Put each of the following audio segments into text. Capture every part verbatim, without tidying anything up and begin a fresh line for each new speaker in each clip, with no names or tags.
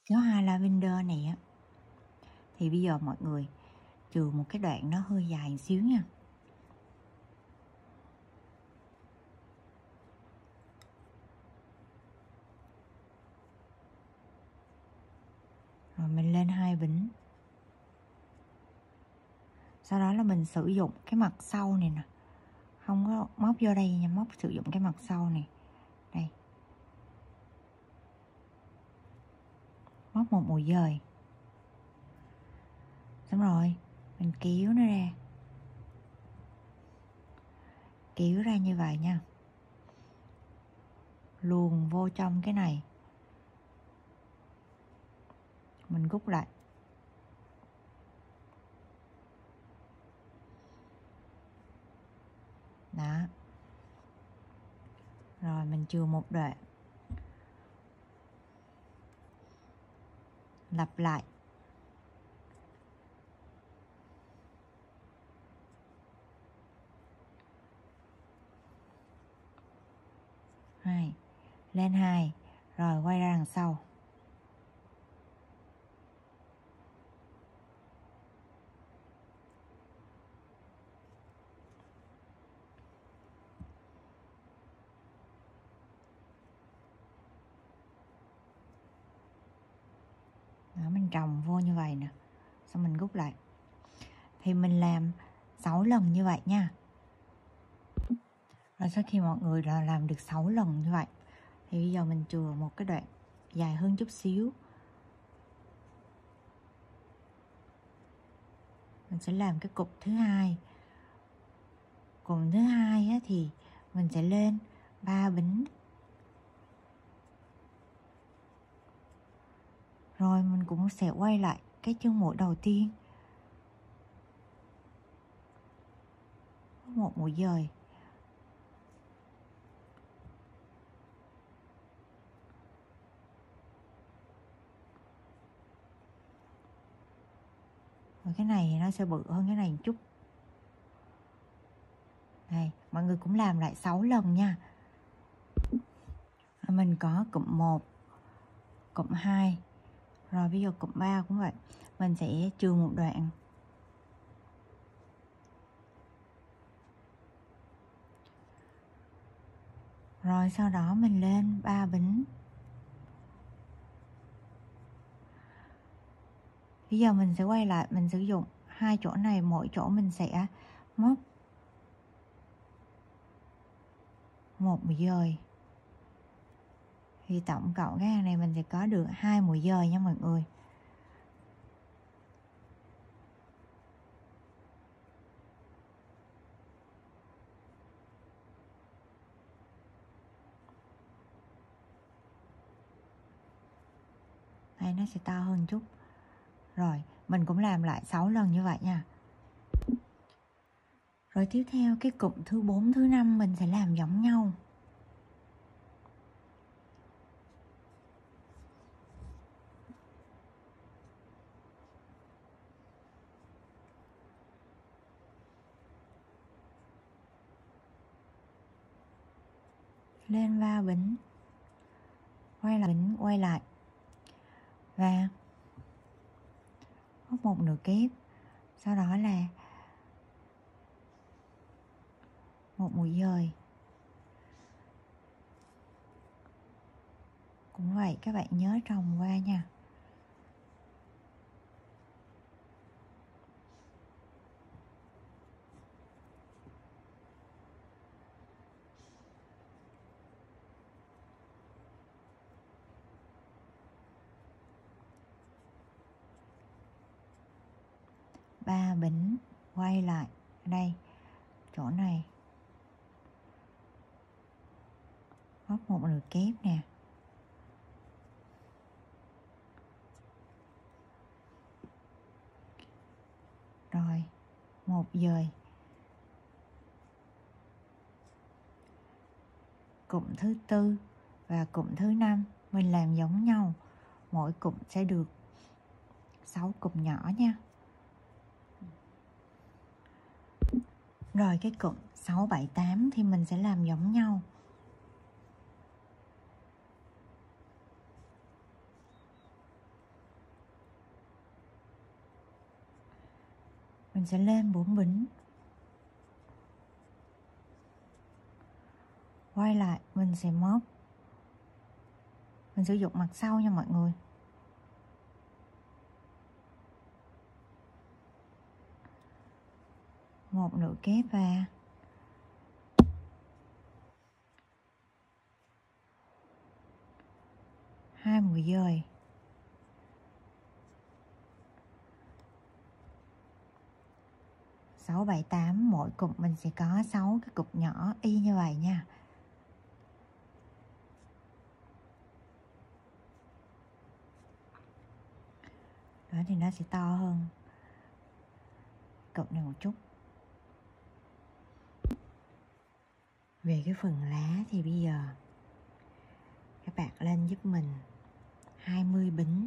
cái hoa lavender này á, thì bây giờ mọi người trừ một cái đoạn nó hơi dài một xíu nha. Rồi mình lên hai bính. Sau đó là mình sử dụng cái mặt sau này nè. Không có móc vô đây nha, móc sử dụng cái mặt sau này. Đây. Móc một mũi dời. Xong rồi, mình kéo nó ra. Kéo ra như vậy nha. Luồn vô trong cái này. Mình gút lại. Đó. Rồi mình chừa một đoạn. Lặp lại. Hai. Lên hai. Rồi quay ra đằng sau. Đó, mình trồng vô như vậy nè. Xong mình gút lại. Thì mình làm sáu lần như vậy nha. Rồi sau khi mọi người đã làm được sáu lần như vậy, thì bây giờ mình chừa một cái đoạn dài hơn chút xíu. Mình sẽ làm cái cục thứ hai. Cục thứ hai á, thì mình sẽ lên ba bính. Rồi mình cũng sẽ quay lại cái chân mũi đầu tiên. Một mũi dời. Rồi cái này nó sẽ bự hơn cái này một chút. Đây, mọi người cũng làm lại sáu lần nha. Mình có cụm một, cụm hai. Rồi bây giờ cụm ba cũng vậy. Mình sẽ chừa một đoạn. Rồi sau đó mình lên ba bính. Bây giờ mình sẽ quay lại, mình sử dụng hai chỗ này, mỗi chỗ mình sẽ móc một mũi dời. Thì tổng cộng cái hàng này mình sẽ có được hai mũi dời nha mọi người. Đây nó sẽ to hơn chút. Rồi, mình cũng làm lại sáu lần như vậy nha. Rồi tiếp theo cái cụm thứ bốn, thứ năm mình sẽ làm giống nhau. Lên ba bính. Quay lại bính, quay lại. Và móc một nửa kép. Sau đó là một mũi dời. Cũng vậy, các bạn nhớ trồng qua nha. Ba bính, quay lại đây, chỗ này móc một nửa kép nè. Rồi một dời. Cụm thứ tư và cụm thứ năm mình làm giống nhau, mỗi cụm sẽ được sáu cụm nhỏ nha. Rồi cái cụm sáu, bảy, tám thì mình sẽ làm giống nhau. mình sẽ lên bốn bính, quay lại mình sẽ móc, mình sử dụng mặt sau nha mọi người. Một nửa kép và hai mũi dời, sáu bảy tám, mỗi cụm mình sẽ có sáu cái cụm nhỏ y như vậy nha. Đó thì nó sẽ to hơn cụm này một chút. Về cái phần lá thì bây giờ các bạn lên giúp mình hai mươi bính.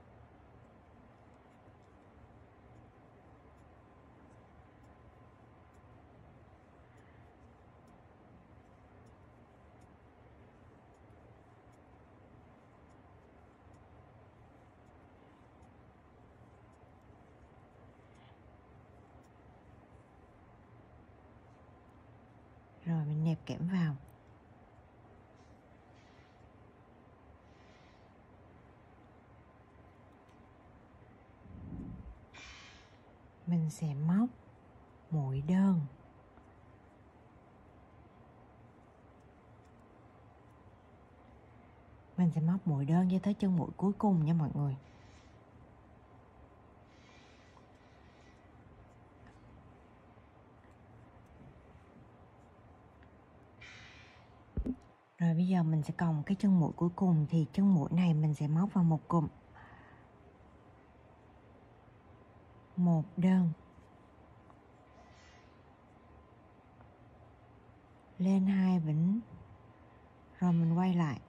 Rồi mình nẹp kẽm vào. Mình sẽ móc mũi đơn. Mình sẽ móc mũi đơn cho tới chân mũi cuối cùng nha mọi người. Rồi bây giờ mình sẽ còng cái chân mũi cuối cùng, thì chân mũi này mình sẽ móc vào một cụm. Một đơn. Lên hai bính. Rồi mình quay lại.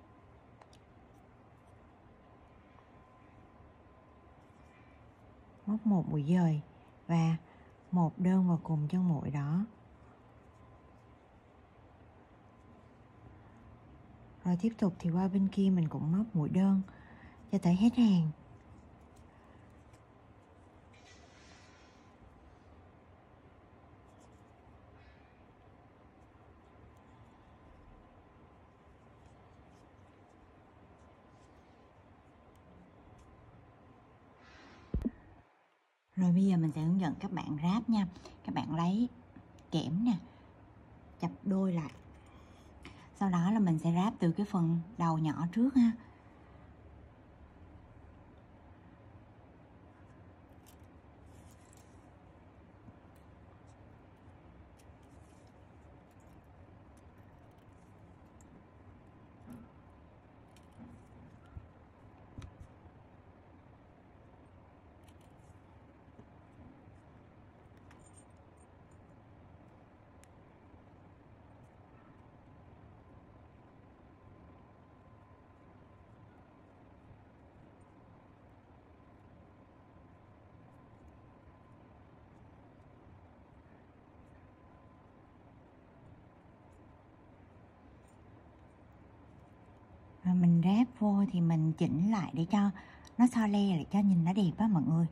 Móc một mũi dời và một đơn vào cùng chân mũi đó. Rồi tiếp tục thì qua bên kia mình cũng móc mũi đơn cho tới hết hàng. Rồi bây giờ mình sẽ hướng dẫn các bạn ráp nha. Các bạn lấy kẽm nè, chập đôi lại. Sau đó là mình sẽ ráp từ cái phần đầu nhỏ trước ha. Rồi mình ráp vô thì mình chỉnh lại để cho nó so le lại, cho nhìn nó đẹp á mọi người.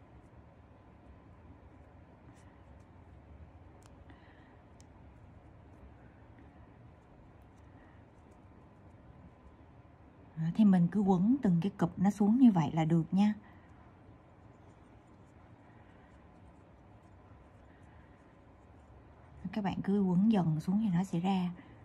Đó, thì mình cứ quấn từng cái cụp nó xuống như vậy là được nha. Các bạn cứ quấn dần xuống thì nó sẽ ra.